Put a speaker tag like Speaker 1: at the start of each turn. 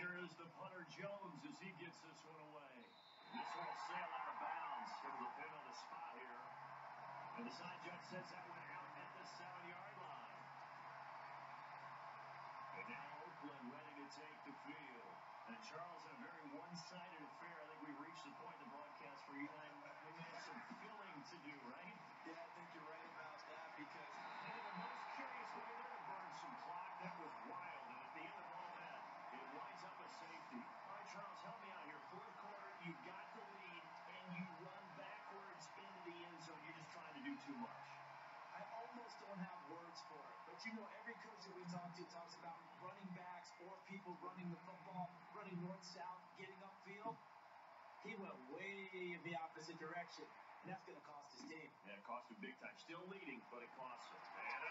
Speaker 1: Here is the punter Jones as he gets this one away. This one will sail out of bounds into the pin on the spot here. And the side judge says that went out at the 7-yard line. And now Oakland ready to take the field. And Charles, in a very one-sided affair, I think we've reached the point in the broadcast where you and I we have some filling to do, right?
Speaker 2: Yeah, I think you're right about that because
Speaker 1: in the most curious way there to burn some clock, that was wild. And at the end of all that, it winds up a safety. All right, Charles, help me out here. Fourth quarter, you've got the lead, and you run backwards into the end zone. You're just trying to do too much.
Speaker 2: I almost don't have words for it. But, you know, every coach that we talk to talks about running backs or people running the football, running north-south, getting upfield. He went way in the opposite direction, and that's going to cost his team.
Speaker 1: Yeah, it cost him big time. Still leading, but it cost him. And